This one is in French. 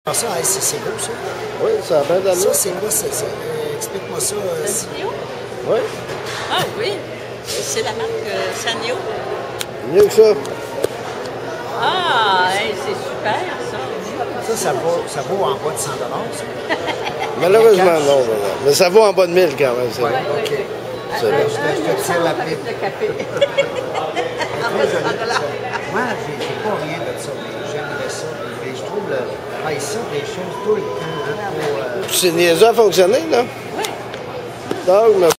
Ça, c'est beau, ça. Oui, ça a bien d'allure. Ça, c'est quoi? Explique-moi ça. Sanyo? Oui. Ah oui, c'est la marque Sanyo. Mieux que ça. Ah, hey, c'est super, ça. Ça vaut en bas de 100 ça. Malheureusement, non. Mais ça vaut en bas de 1000 quand même. Oui, OK. C'est bon. Je te tire la pipe. De café. Moi, j'ai pas rien de ça, mais j'aimerais ça. Mais je trouve ça des choses tout le temps. C'est niaiseux à fonctionner, là. Oui. Donc,